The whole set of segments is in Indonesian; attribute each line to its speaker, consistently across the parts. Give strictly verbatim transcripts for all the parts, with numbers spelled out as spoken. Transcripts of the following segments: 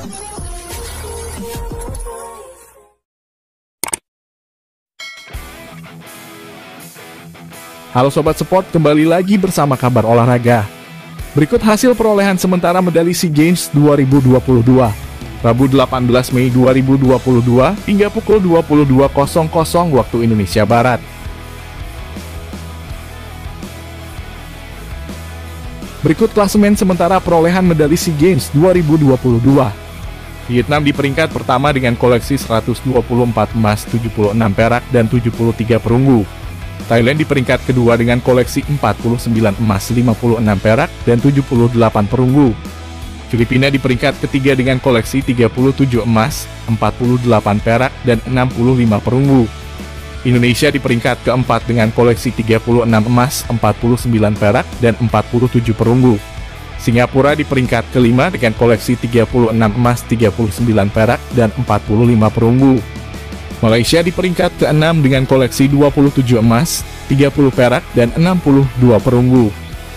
Speaker 1: Halo Sobat Sport, kembali lagi bersama kabar olahraga. Berikut hasil perolehan sementara medali SEA Games dua ribu dua puluh dua, Rabu delapan belas Mei dua ribu dua puluh dua hingga pukul dua puluh dua waktu Indonesia Barat. Berikut klasemen sementara perolehan medali SEA Games dua ribu dua puluh dua. Vietnam di peringkat pertama dengan koleksi seratus dua puluh empat emas, tujuh puluh enam perak, dan tujuh puluh tiga perunggu. Thailand di peringkat kedua dengan koleksi empat puluh sembilan emas, lima puluh enam perak, dan tujuh puluh delapan perunggu. Filipina di peringkat ketiga dengan koleksi tiga puluh tujuh emas, empat puluh delapan perak, dan enam puluh lima perunggu. Indonesia di peringkat keempat dengan koleksi tiga puluh enam emas, empat puluh sembilan perak, dan empat puluh tujuh perunggu. Singapura di peringkat kelima dengan koleksi tiga puluh enam emas, tiga puluh sembilan perak, dan empat puluh lima perunggu. Malaysia di peringkat keenam dengan koleksi dua puluh tujuh emas, tiga puluh perak, dan enam puluh dua perunggu.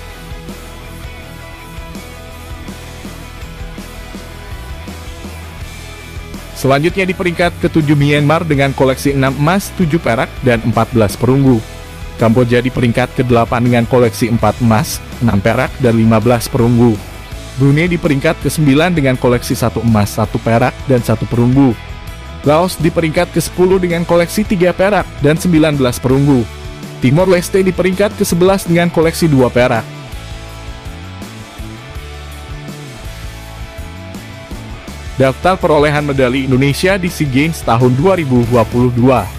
Speaker 1: Selanjutnya di peringkat ketujuh Myanmar dengan koleksi enam emas, tujuh perak, dan empat belas perunggu. Kamboja di peringkat kedelapan dengan koleksi empat emas, enam perak, dan lima belas perunggu. Brunei di peringkat kesembilan dengan koleksi satu emas, satu perak, dan satu perunggu. Laos di peringkat kesepuluh dengan koleksi tiga perak dan sembilan belas perunggu. Timor Leste di peringkat kesebelas dengan koleksi dua perak. Daftar perolehan medali Indonesia di SEA Games tahun dua ribu dua puluh dua.